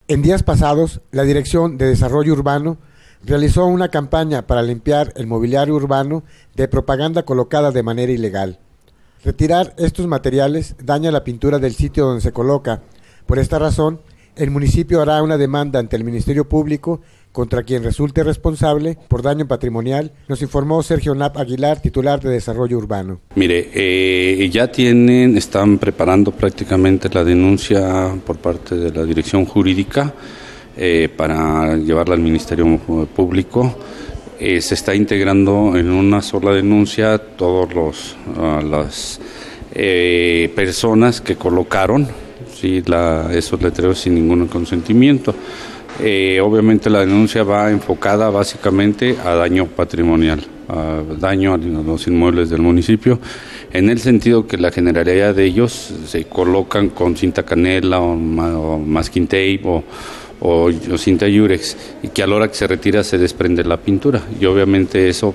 En días pasados, la Dirección de Desarrollo Urbano realizó una campaña para limpiar el mobiliario urbano de propaganda colocada de manera ilegal. Retirar estos materiales daña la pintura del sitio donde se coloca. Por esta razón, el municipio hará una demanda ante el Ministerio Público contra quien resulte responsable por daño patrimonial, nos informó Sergio Knapp Aguilar, titular de Desarrollo Urbano. Mire, están preparando prácticamente la denuncia por parte de la Dirección Jurídica para llevarla al Ministerio Público. Se está integrando en una sola denuncia todos las personas que colocaron esos letreros sin ningún consentimiento. Obviamente la denuncia va enfocada básicamente a daño patrimonial, a daño a los inmuebles del municipio, en el sentido que la generalidad de ellos se colocan con cinta canela o masking tape o cinta yurex, y que a la hora que se retira se desprende la pintura, y obviamente eso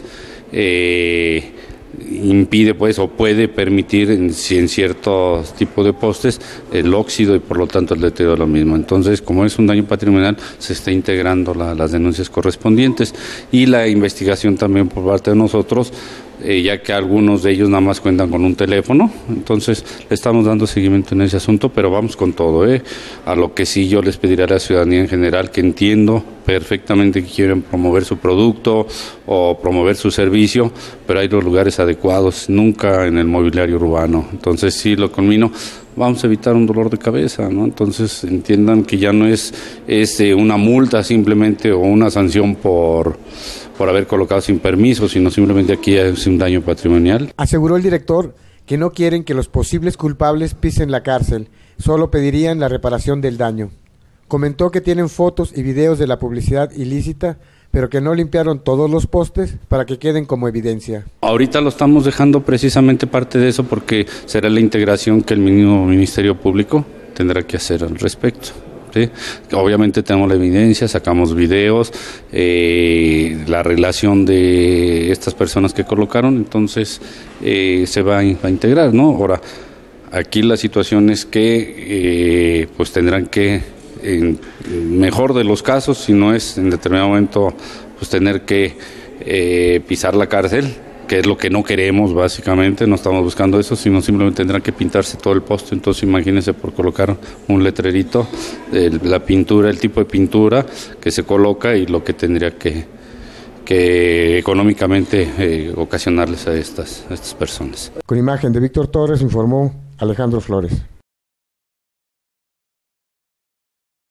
impide o puede permitir en ciertos tipos de postes el óxido y por lo tanto el deterioro de lo mismo. Entonces, como es un daño patrimonial, se está integrando las denuncias correspondientes y la investigación también por parte de nosotros, ya que algunos de ellos nada más cuentan con un teléfono. Entonces le estamos dando seguimiento en ese asunto, pero vamos con todo. A lo que sí yo les pediré a la ciudadanía en general, que entiendo perfectamente que quieren promover su producto o promover su servicio, pero hay los lugares adecuados, nunca en el mobiliario urbano. Entonces sí lo conmino, vamos a evitar un dolor de cabeza, ¿no? Entonces entiendan que ya no es una multa simplemente o una sanción por haber colocado sin permiso, sino simplemente aquí es un daño patrimonial. Aseguró el director que no quieren que los posibles culpables pisen la cárcel, solo pedirían la reparación del daño. Comentó que tienen fotos y videos de la publicidad ilícita, pero que no limpiaron todos los postes para que queden como evidencia. Ahorita lo estamos dejando precisamente parte de eso porque será la integración que el mismo Ministerio Público tendrá que hacer al respecto. ¿Sí? Obviamente tenemos la evidencia, sacamos videos, la relación de estas personas que colocaron, entonces se va a integrar, ¿no? Ahora, aquí la situación es que tendrán que, en mejor de los casos, si no es en determinado momento, tener que pisar la cárcel, que es lo que no queremos básicamente, no estamos buscando eso, sino simplemente tendrán que pintarse todo el poste. Entonces imagínense, por colocar un letrerito, la pintura, el tipo de pintura que se coloca y lo que tendría que económicamente ocasionarles a estas personas. Con imagen de Víctor Torres informó Alejandro Flores.